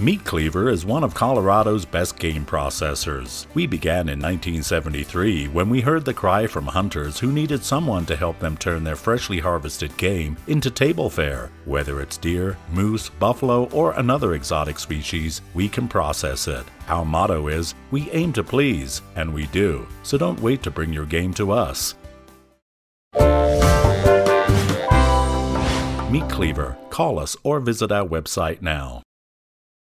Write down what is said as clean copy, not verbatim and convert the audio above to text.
Meat Cleaver is one of Colorado's best game processors. We began in 1973 when we heard the cry from hunters who needed someone to help them turn their freshly harvested game into table fare. Whether it's deer, moose, buffalo, or another exotic species, we can process it. Our motto is, we aim to please, and we do, so don't wait to bring your game to us. Meat Cleaver. Call us or visit our website now.